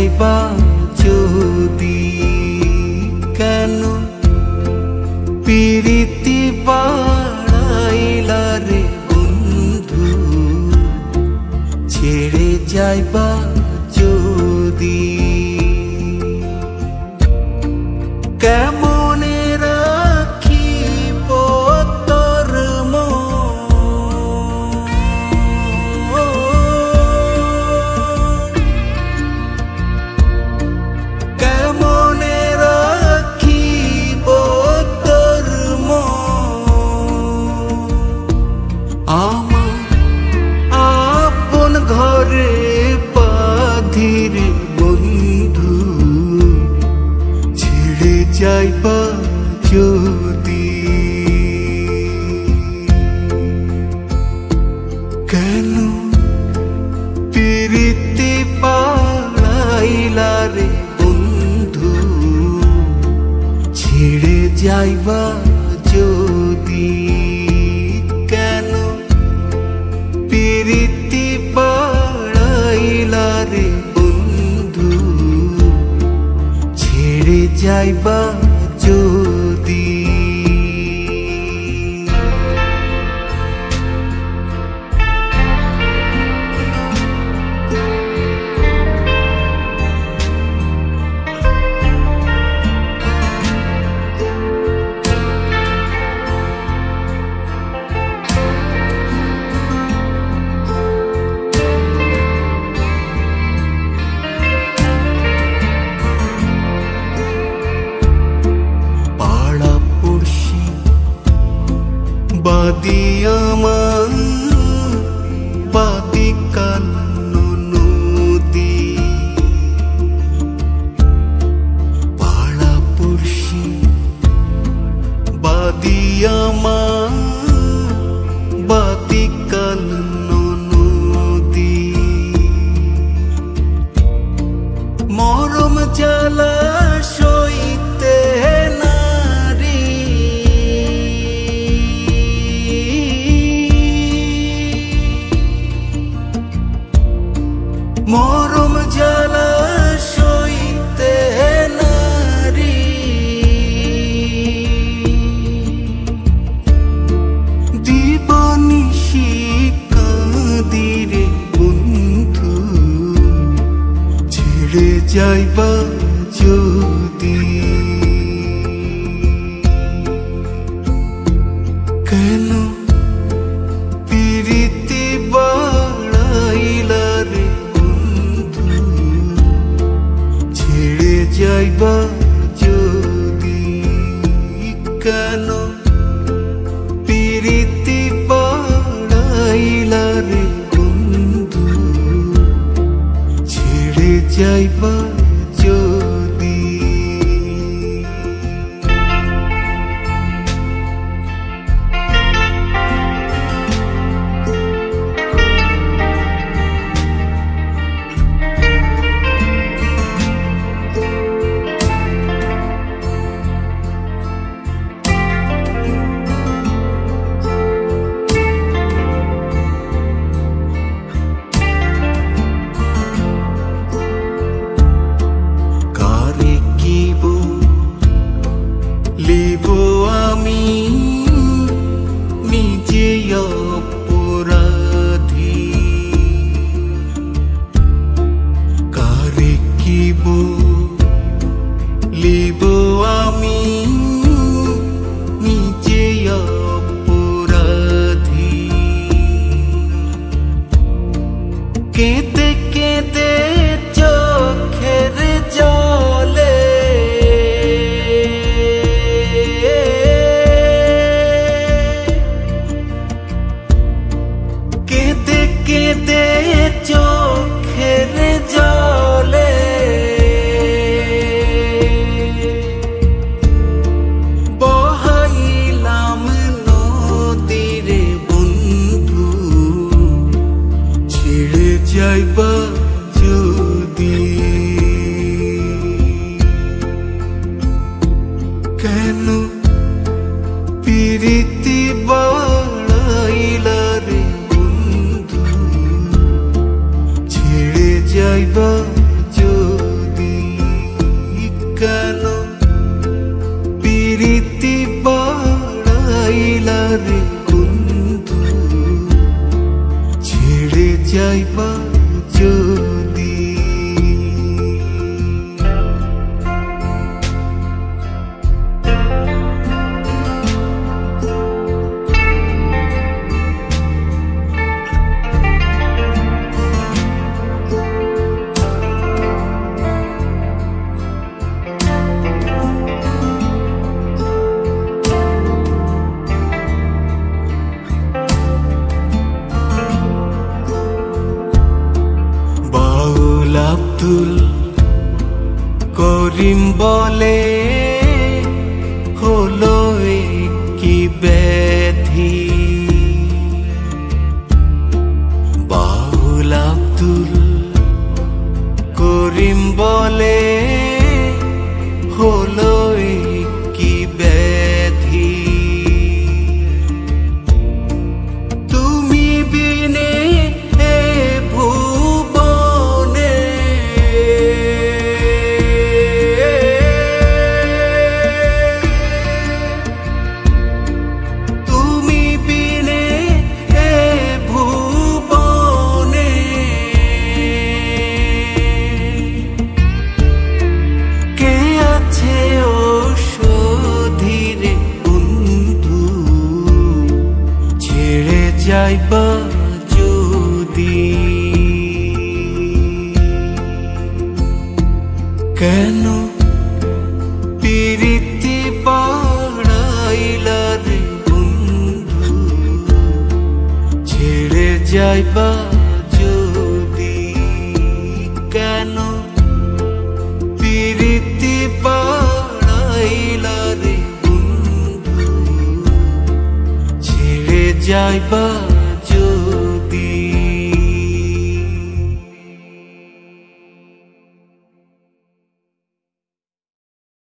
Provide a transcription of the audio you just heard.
যাইবা যদি কেন পিরিতি বাড়াইলা রে বন্ধু ছেড়ে যাইবা যদি কেমনে রাখিব তোর কেমনে রাখিব তোর আমার আপন ঘরে বাঁধির বন্ধু ছেড়ে যাইবা যদি কেন পিরিতি পাড়াইলা রে বন্ধু ছেড়ে যাইবা যদি কেন পিরিতি পাড়াইলা রে বন্ধু ছেড়ে যাইবা যদি বাদিয়ামান বাদিকান নদী পাড়াপড়শি বাদিয়ামান বাদিকান নদী মরম জ্বালা সইতে মরম জ্বালা সইতে নারী দিবানিশি কাঁদিরে বন্ধু ছেড়ে যাইবা যদি কেন পিরিতি বাড়াইলা রে ছেড়ে যাইবা যদি কেন পিরিতি বাড়াইলা রে বন্ধু ছেড়ে যাইবা যদি লিব আমি নিজে অপরাধী কারে কিব লিব আমি নিজে অপরাধী কেঁদে কেঁদে চোখের জলে কেঁদে চোখের জলে বহাইলাম নদীরে বন্ধু ছেড়ে যাইবা যদি কেন পিরিতি বাড়াইলা রে বন্ধু ছেড়ে যাইবা যদি আব্দুল করিম বলে হলো কি ব্যাধি। বাউল আব্দুল করিম বলে হলো কি ব্যাধি। তুমি বিনে এ ভুবনে তুমি বিনে এ ভুবনে কে আছে ঔষধিরে বন্ধু ছেড়ে যাইবা যদি। কেন পিরিতি বাড়াইলা রে বন্ধু ছেড়ে যাইবা যদি। কেন পিরিতি বাড়াইলা রে বন্ধু ছেড়ে যাইবা